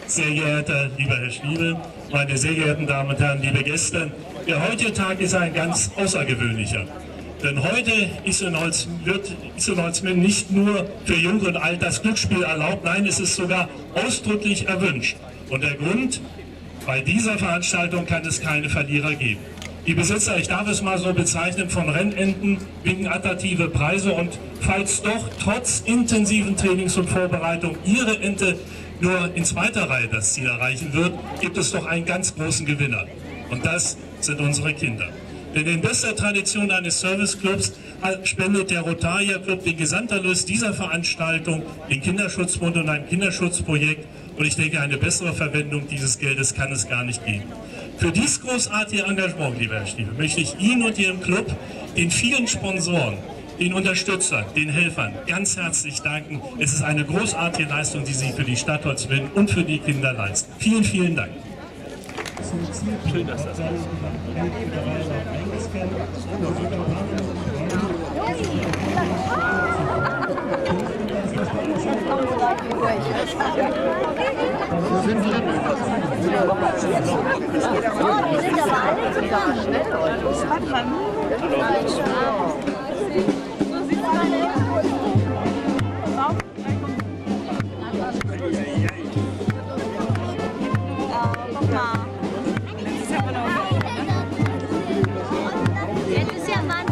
sehr geehrter lieber Herr Schliebe, meine sehr geehrten Damen und Herren, liebe Gäste. Der heutige Tag ist ein ganz außergewöhnlicher. Denn heute ist in Holzminden nicht nur für Jung und Alt das Glücksspiel erlaubt, nein, es ist sogar ausdrücklich erwünscht. Und der Grund, bei dieser Veranstaltung kann es keine Verlierer geben. Die Besitzer, ich darf es mal so bezeichnen, von Rennenten bieten attraktive Preise und falls doch trotz intensiven Trainings und Vorbereitung Ihre Ente nur in zweiter Reihe das Ziel erreichen wird, gibt es doch einen ganz großen Gewinner. Und das sind unsere Kinder. Denn in bester Tradition eines Serviceclubs spendet der Rotarier Club den Gesamterlös dieser Veranstaltung den Kinderschutzbund und ein Kinderschutzprojekt. Und ich denke, eine bessere Verwendung dieses Geldes kann es gar nicht geben. Für dieses großartige Engagement, lieber Herr Stiefel, möchte ich Ihnen und Ihrem Club, den vielen Sponsoren, den Unterstützern, den Helfern ganz herzlich danken. Es ist eine großartige Leistung, die Sie für die Stadt Holzminden und für die Kinder leisten. Vielen, vielen Dank. Schön, dass das ist. Die sind aber alle total schnell. Guck mal. Jetzt ist ja Mann.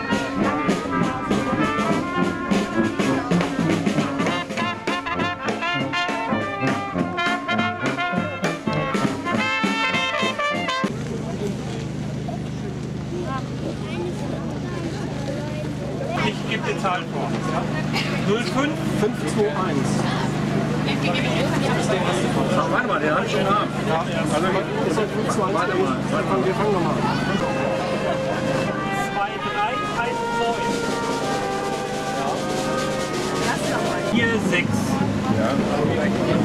Ich gebe die Zahlen vor. 05521. Warte mal, der hat schon ab. Ja, also ist ja 25. Warte mal, wir fangen nochmal an. 2319. 46. Ja.